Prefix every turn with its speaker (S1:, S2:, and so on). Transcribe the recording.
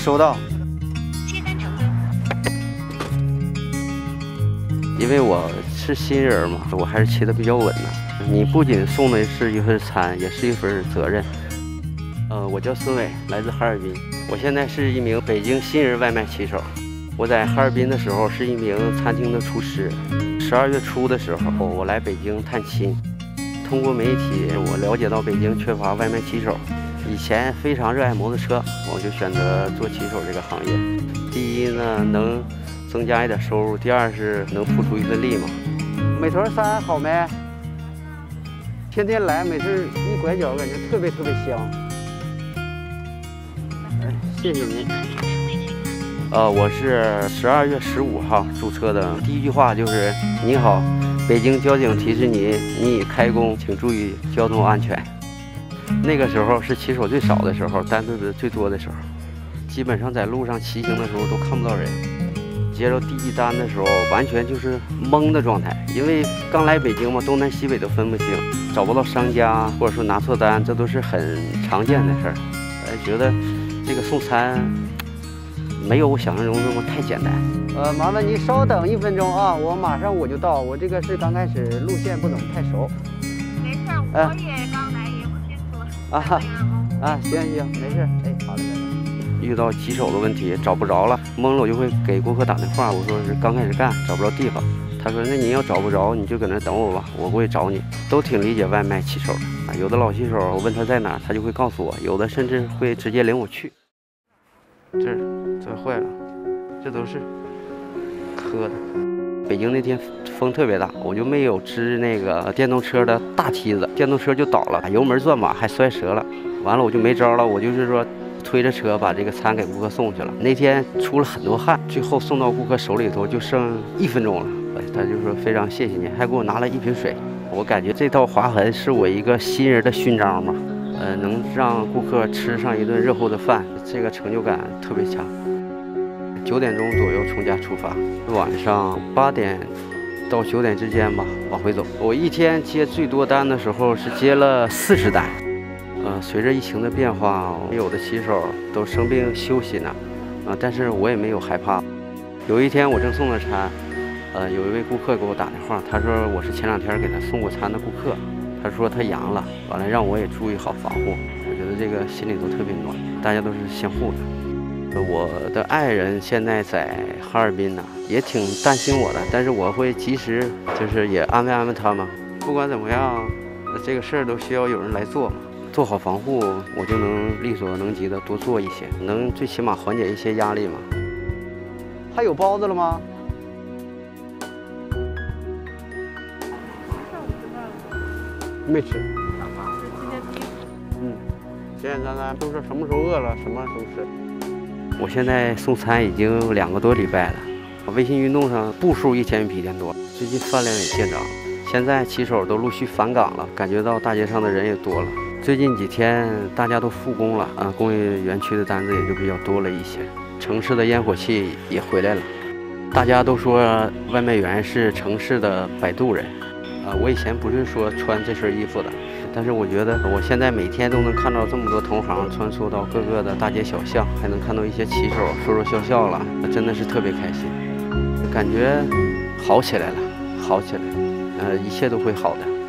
S1: 收到。因为我是新人嘛，我还是骑得比较稳的。你不仅送的是一份餐，也是一份责任。我叫孙伟，来自哈尔滨。我现在是一名北京新人外卖骑手。我在哈尔滨的时候是一名餐厅的厨师。12月初的时候，我来北京探亲。通过媒体，我了解到北京缺乏外卖骑手。以前非常热爱摩托车，我就选择做骑手这个行业。第一呢，能增加一点收入；第二是能付出一份力嘛。美团3好没？天天来，每次一拐角感觉特别香。哎，谢谢您。我是12月15号注册的。第一句话就是“你好，北京交警提示你已开工，请注意交通安全”。那个时候是骑手最少的时候，单子最多的时候，基本上在路上骑行的时候都看不到人。接到第一单的时候，完全就是懵的状态，因为刚来北京嘛，东南西北都分不清，找不到商家，或者说拿错单，这都是很常见的事儿。觉得这个送餐没有我想象中那么太简单。麻烦您稍等1分钟啊，我马上就到。我这个是刚开始，路线不怎么太熟。
S2: 没事，我也刚来，也不清楚。
S1: 行，没事。哎，好嘞。遇到骑手的问题找不着了，懵了我就会给顾客打电话，我说是刚开始干，找不着地方。他说那你要找不着，你就搁那等我吧，我过去找你。都挺理解外卖骑手的有的老骑手我问他在哪，他就会告诉我，有的甚至会直接领我去。这坏了，这都是磕的。北京那天风特别大，我就没有支那个电动车的大梯子，电动车就倒了，油门转把还摔折了。完了我就没招了，我就是说推着车把这个餐给顾客送去了。那天出了很多汗，最后送到顾客手里头就剩1分钟了。他就说非常谢谢你，还给我拿了1瓶水。我感觉这道划痕是我一个新人的勋章嘛，能让顾客吃上一顿热乎的饭，这个成就感特别强。9点钟左右从家出发，晚上8点到9点之间吧，往回走。我一天接最多单的时候是接了40单。随着疫情的变化，有的骑手都生病休息呢，但是我也没有害怕。有一天我正送着餐，有一位顾客给我打电话，他说我是前2天给他送过餐的顾客，他说他阳了，完了让我也注意好防护。我觉得这个心里头特别暖，大家都是相互的。我的爱人现在在哈尔滨呢，也挺担心我的，但是我会及时就是也安慰安慰他们。不管怎么样，这个事儿都需要有人来做嘛。做好防护，我就能力所能及的多做一些，能最起码缓解一些压力嘛。还有包子了吗？没吃。简简单单，都是什么时候饿了什么时候吃。我现在送餐已经2个多礼拜了，微信运动上步数一天比一天多，最近饭量也见长。现在骑手都陆续返岗了，感觉到大街上的人也多了。最近几天大家都复工了工业园区的单子也就比较多了一些，城市的烟火气也回来了。大家都说外卖员是城市的摆渡人我以前不是说穿这身衣服的，但是我觉得我现在每天都能看到这么多同行穿梭到各个的大街小巷，还能看到一些骑手说说笑笑了，真的是特别开心，感觉好起来了，一切都会好的。